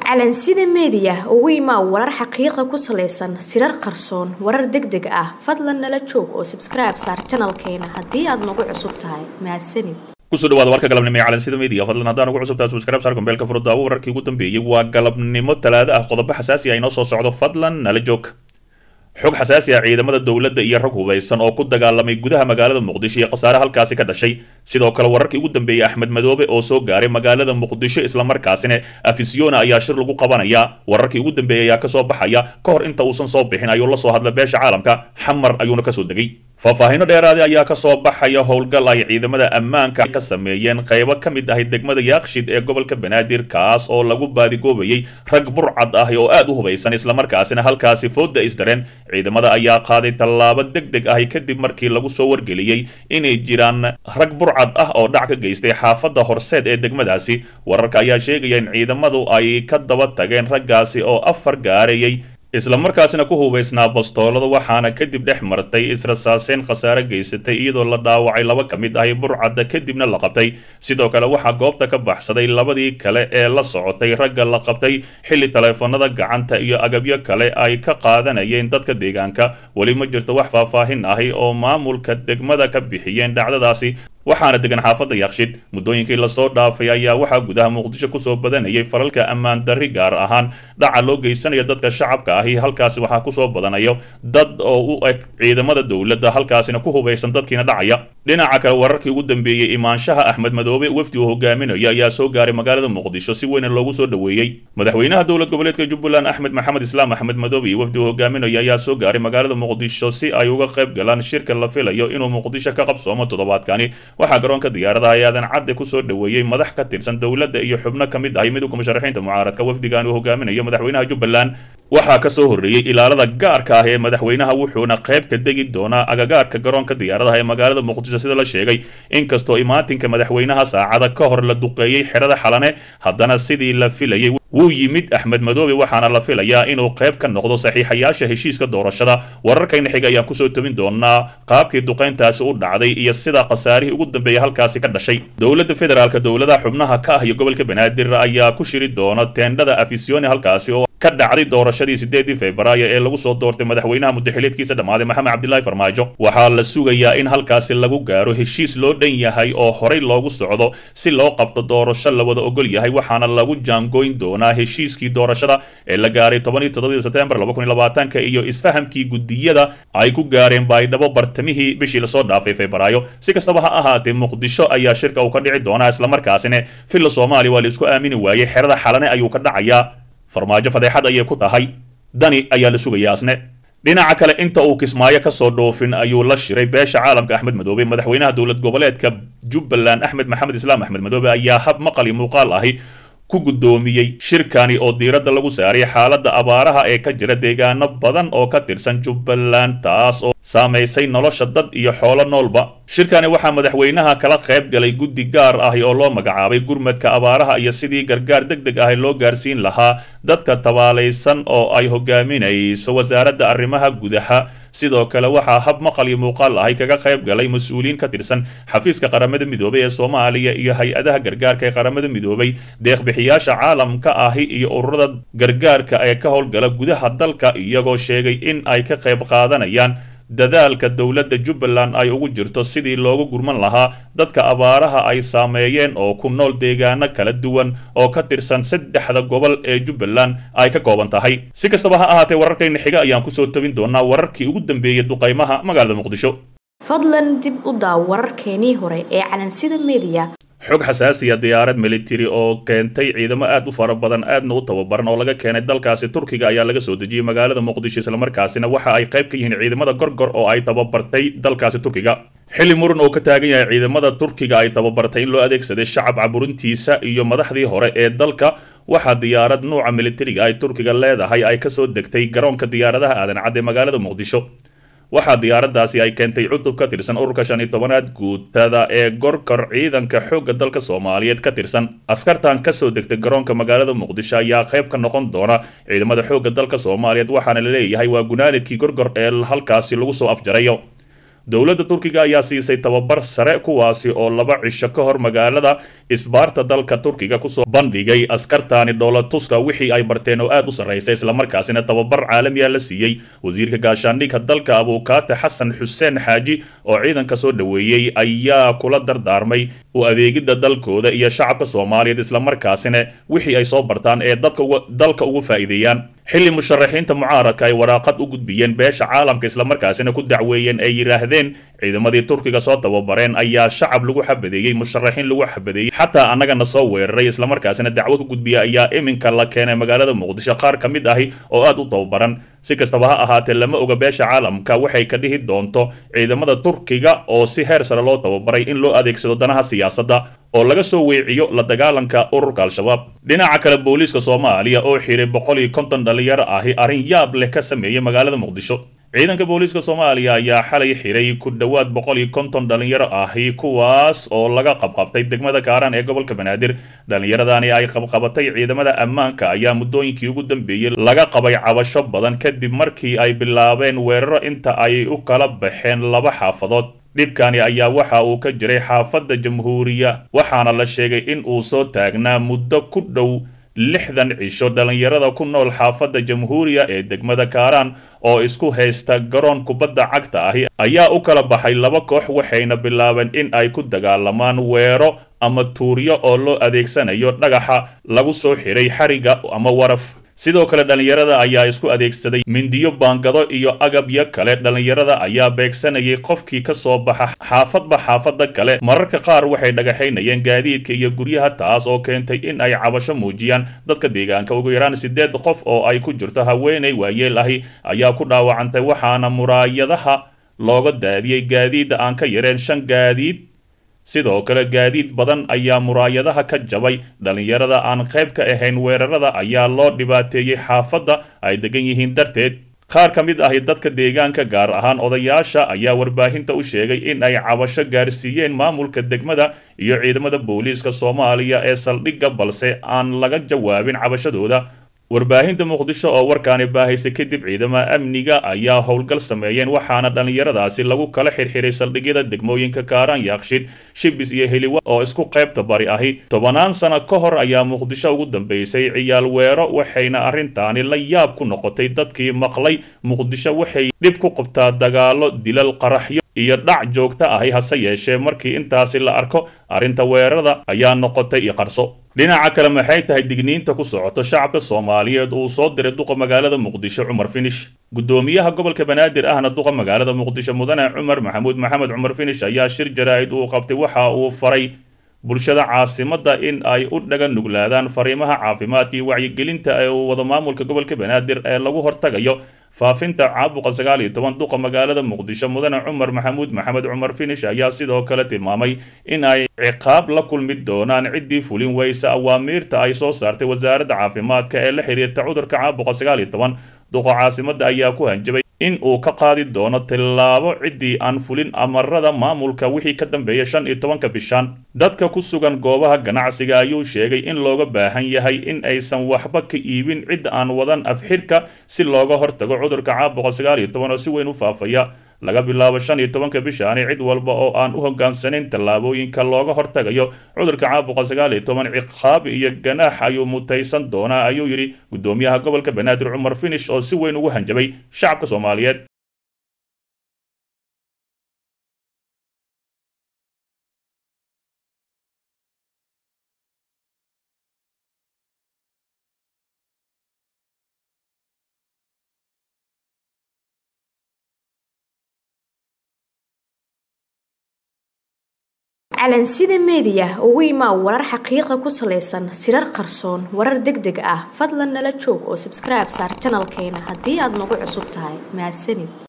calansida media ugu imaa warar xaqiiqo ku saleysan sirar qarsoon warar degdeg ah fadlan nala joog oo subscribe saar channelkeena hadii aad nagu cusub tahay mahadsanid kusoo dhawaada warka galabnimo ee calansida media fadlan haddaan ugu cusub tahay subscribe saar kumbeelka furada wararkii ugu dambeeyay waa galabnimo talaado ah qodobo xasaasi ah inoo soo socdo fadlan nala joog xog xasaasi ah ciidamada dawladda iyo rag hubeysan oo ku dagaalamay gudaha magaalada Muqdisho iyo qasaare halkaasi ka dhashay sidoo kale wararkii ugu dambeeyay Axmed Madoobe oo soo gaaray magaalada Muqdisho isla markaasina afisyoona ayaa shir lagu qabanaya wararkii ugu dambeeyay ayaa ka soo baxaya ka hor inta uusan soo bixin ayuu la soo hadlay beesha caalamka xamar ayuuna ka soo degay faahfaahinno dheeraad ah ayaa ka soo baxaya howlgal ay ciidamada ammaanka ka sameeyeen qaybo ka mid ah degmada Yaaqshid ee gobolka Banaadir kaas oo lagu baadigoobayay rag burcad ah oo aad u hubeysan isla markaasina halkaasi fooda isdareen ciidamada ayaa qaaday tallaabo degdeg ah kadib markii lagu soo wargeliyay inay jiraan rag burcad ah oo dhac ka geystay xaafadda Horseed ee degmadaasi wararka ayaa sheegaya in ciidamadu ay ka daba tageen raggaasi oo afar gaarayay isla markaasina ku hubeysnaa bastoolada waxaana kadib dhex martay israsaaseen khasaare geysatay iyadoo la dhaawacay laba ka mid ah burcadda kadibna la qabtay sidoo kale waxaa goobta ka baxsaday labadii kale ee la socotay ragga la qabtay xilli taleefanada gacanta iyo agabyo kale ay ka qaadanayeen dadka deegaanka weli ma jirto wax faahfaahin ahi oo maamulka degmada ka bixiyeen dhacdadaasi waxaana degan xaafadda Yaaqshid muddooyinkii la soo dhaafay ayaa waxaa gudaha Muqdisho ku soo badanayay falalka ammaan darri gaar ahaan dhaca loo geysanayo dadka shacabka ah halkaasi waxaa ku soo badanayo dad oo u eg ciidamada dawladda halkaasina ku hubeysan dadkiina dhacaya dhinaca kale wararkii ugu dambeeyay imaanshaha Axmed Madoobe wafdi uu hogaaminayo ayaa soo gaaray magaalada Muqdisho si weyn loogu soo dhaweeyay madaxweynaha dawlad goboleedka Jubbaland Axmed Maxamed Islaam Axmed Madoobe wafdi uu hogaaminayo ayaa soo gaaray magaalada Muqdisho si ay uga qayb galaan shirka la filayo inuu Muqdisho ka qabsoomo toddobaadkani waxaa garoonka diyaaradaha aadan cadde ku soo dhaweeyay madax ka tirsan dawladda iyo xubno ka mid ah midowga musharaxiinta mucaaradka wafdigan uu hogaaminayo madaxweynaha Jubbaland waxaa ka soo horeeyay ilaalada gaarka ah ee madaxweynaha wuxuuna qayb ka degi doonaa agagaarka garoonka diyaaradaha ee magaalada Muqdisho sida la sheegay inkastoo imaatinka madaxweynaha saacada ka hor la duqeeyay xerada Xalane haddana sidii la filayay wuu yimid Axmed Madoobe waxaana la filayaa inuu qayb ka noqdo saxiixayaasha heshiiska doorashada wararkayna xiga ayaan ku soo tobin doonaa qaabkii duqeyntaasi u dhacday iyo sida qasaarihii ugu dambeeyay halkaasi ka dhashay dawladda federaalka dawladaha xubnaha ka ah iyo gobolka Banaadir ayaa ku shiri doona teendhada afisyooni halkaasi oo ka dhacday doorashadii 8 Febraayo ee lagu soo doortay madaxweynaha muddaxileedkiisa dhamaaday Maxamed Cabdullaahi Farmaajo waxaa la sugayaa in halkaasi lagu gaaro heshiis loo dhan yahay oo horey loogu socdo si loo qabto doorasho la wada ogol yahay waxaana lagu jaangooyn doonaa heshiiskii doorashada ee la gaaray 17 September 2020 iyo isfahamkii gudiyada ay ku gaareen baydhabo bartamihii bishii la soo dhaafay Febraayo si kastaba ha ahaatee Muqdisho ayaa shirka uu ka dhici doonaa isla markaasina filla Soomaaliya waa la isku aamini waayay xerada Xalane ayuu ka dhacayaa farmaajo fadeexad ayay ku tahay dani ayaa la sugayaa asne dhinaca kale inta uu Kismaayo ka soo dhoofin ayuu la shiray beesha caalamka Axmed Madoobe madaxweynaha dawlad goboleedka Jubbaland Axmed Maxamed Islaam Axmed Madoobe ayaa hab maqal muuqaal ahi ku gudoomiyay shirkani oo diiradda lagu saaray xaaladda abaaraha ee ka jira deegaano badan oo ka tirsan Jubbaland taas oo saameysay nolosha dad iyo xoolo noolba shirkani waxaa madaxweynaha kala qayb galay guddi gaar ah oo loo magacaabay gurmadka abaaraha iyo sidii gargaar degdeg ah loo gaarsiin lahaa dadka tabaalaysan oo ay hogaaminayso wasaaradda arrimaha gudaha sidoo kale waxaa hab maqal iyo muuqaal ah kaga qayb galay mas'uuliin ka tirsan xafiiska qaramada midoobay ee Soomaaliya iyo hay'adaha gargaarka ee qaramada midoobay deeq-bixiyaasha caalamka ah iyo ururada gargaarka ee ka howlgala gudaha dalka iyagoo sheegay in ay ka qayb qaadanayaan dadaalka dawladda Jubbaland ay ugu jirto sidii loogu gurman lahaa dadka abaaraha ay saameeyeen oo ku nool deegaano kala duwan oo ka tirsan saddexda gobol ee Jubbaland ay ka kooban tahay si kastaba ha ahaatee wararkayna xiga ayaan ku soo tobin doonaa wararkii ugu dambeeyay duqeymaha magaalada Muqdisho fadlan dib u daaw wararkeenii hore ee calansida media xog xasaasi ah diyaarad military oo keentay ciidamo aad u fara badan aadna u tababaran oo laga keenay dalkaasi Turkiga ayaa laga soo dejiyay magaalada Muqdisho isla markaasina waxa ay qayb ka yihiin ciidamada gorgor oo ay tababartay dalkaasi Turkiga xilli muran oo ka taagan yahay ciidamada Turkiga ay tababartay in loo adeegsaday shacab caburintiisa iyo madaxdii hore ee dalka waxa diyaarad nooca militariga ay Turkiga leedahay ay ka soo degtay garoonka diyaaradaha aadan cadde magaalada Muqdisho waxaa diyaaradaasi ay keentay cutub ka tirsan ururka 15aad guutada ee gorgor ciidanka xoogga dalka Soomaaliyeed ka tirsan askartan ka soo degtay garoonka magaalada Muqdisho ayaa qayb ka noqon doona ciidamada xoogga dalka Soomaaliyeed waxaana la leeyahay waa gunaanadkii gorgor ee halkaasi lagu soo afjarayo dowladda Turkiga ayaa siisay tababar sare kuwaasi oo 2 cisho ka hor magaalada Isbaarta dalka Turkiga kusoo bandhigay askartaani dhoolatuska wixii ay barteen oo aad u sareysay isla markaasina tababar caalami ah la siiyay wasiirka gaashaandhigga dalka Abukaate Xasan Xuseen Xaaji oo ciidanka soo dhaweeyay ayaa kula dardaarmay u adeegida dalkooda iyo shacabka Soomaaliyeed isla markaasina wixii ay soo bartaan ee dalka ugu faa'iideeyaan xilli musharaxiinta mucaaradka ay waraaqad u gudbiyeen beesha caalamka isla markaasina ku dacweeyeen ay yiraahdeen ciidamadii Turkiga soo tababareen ayaa shacab lagu xabadeeyay musharaxiin lagu xabadeeyay xataa annagana soo weeraray isla markaasina dacwo ku gudbiya ayaa iminka la keenay magaalada Muqdisho qaar ka mid ahi oo aad u tababaran si kastaba ha ahaatee lama oga beesha caalamka waxay ka dhihi doonto ciidamada Turkiga oo si heer sare loo tababaray in loo adeegsado danaha siyaasadda oo laga soo weeciyo la dagaalanka ururka al-shabaab dhinaca kale booliiska Soomaaliya oo xiray 150 dhalinyaro ahi arrin yaab leh ka sameeyay magaalada Muqdisho ciidanka booliiska Soomaaliya ayaa xalay xiray ku dhawaad 150 dhalinyaro ahi kuwaas oo laga qabqabtay degmada Kaaraan ee gobolka Banaadir dhalinyaradani ay qabqabatay ciidamada ammaanka ayaa muddooyinkii ugu dambeeyay laga qabay cabasho badan kadib markii ay bilaabeen weeraro inta ay u kala baxeen 2 xaafadood dhibkani ayaa waxa uu ka jiray xaafadda Jamhuuriya waxaana la sheegay in uu soo taagnaa muddo ku dhow 60 cisho dhalinyarada ku nool xaafadda Jamhuuriya ee degmada Kaaraan oo isku haysta garoon kubadda cagta ahi ayaa u kala baxay 2 koox waxayna bilaabeen in ay ku dagaalamaan weero ama tuuriyo oo loo adeegsanayo dhagaxa lagu soo xiray xariga ama waraf sidoo kale dhalinyarada ayaa isku adeegsaday mindiyo baangado iyo agabyo kale dhalinyarada ayaa beegsanayay qofkii ka soo baxa xaafadda kale mararka qaar waxay dhagaxaynayeen gaadiidka iyo guryaha taas oo keentay in ay cabasho muujiyaan dadka deegaanka ugu yaraan 8 qof oo ay ku jirto haweeney waayeel ahi ayaa ku dhaawacantay waxaana muraayadaha looga daadiyay gaadiid aan ka yareen 5 gaadiid sidoo kale gaadiid badan ayaa muraayadaha ka jabay dhalinyarada aan qayb ka ahayn weerarada ayaa loo dhibaateeyay xaafadda ay degan yihiin darteed qaar ka mid ah dadka deegaanka gaar ahaan odayaasha ayaa warbaahinta u sheegay in ay cabasho gaarsiiyeen maamulka degmada iyo ciidamada booliiska Soomaaliya ee saldhigga balse aan laga jawaabin cabashadooda warbaahinta Muqdisho oo warkaani baahisay kadib ciidamada amniga ayaa howlgal sameeyeen waxaana dhalinyaradaasi lagu kala xirxiray saldhigyada degmooyinka Kaaraan Yaaqshid Shibis iyo Heliwa oo isku qaybta bari ahi 10 sano ka hor ayaa Muqdisho ugu dambeysay ciyaal weero waxayna arrintaani la yaab ku noqotay dadkii maqlay Muqdisho waxay dib ku qabtaa dagaalo dilal qaraxyo iyo dhac joogta ahi hase yeeshee markii intaasi la arko arrinta weerarada ayaa noqotay qarso dhinaca kale maxay tahay digniinta ku socoto shacabka Soomaaliyeed uu soo diray duqa magaalada Muqdisho Cumar Finish gudoomiyaha gobolka Banaadir ahna duqa magaalada Muqdisho mudane Cumar Maxamed Cumar Finish ayaa shir jaraa'id uu qabtay waxa uu faray bulshada caasimadda in ay u dhagan nuglaadaan fariimaha caafimaadka iyo wacyigelinta ee wada maamulka gobolka Banaadir ee lagu hortagayo faafinta caabuqa 19 duqa magaalada Muqdisho mudane Cumar Maxamed Cumar Finish ayaa sidoo kale tilmaamay in ay ciqaab la kulmi doonaan cidii fulin weysa awaamiirta ay soo saartay wasaaradda caafimaadka ee la xiriirta cudurka caabuqa 19 duqa caasimadda ayaa ku hanjabay in uu ka qaadi doono tilaabo cidii aan fulin amarada maamulka wixii ka dambeeyay 15 bishan dadka ku sugan goobaha ganacsiga ayuu sheegay in looga baahan yahay in aysan waxba ka iibin cid aan wadan afxirka si looga hortago cudurka caabuqa 19 oo si weyn u faafaya laga bilaabo 15 bishan cid walba oo aan u hoggaansaneyn talaabooyinka looga hortagayo cudurka caabuqa 19 ciqaab iyo ganaax ayuu mutaysan doonaa ayuu yiri gudoomiyaha gobolka Banaadir Cumar Finish oo si weyn ugu hanjabay shacabka Soomaaliyeed calansida media ugu imaa warar xaqiiqo ku saleysan sirar qarsoon warar degdeg ah fadlan nala joog oo subscribe saar channelkeena haddii aad nagu cusub tahay mahadsanid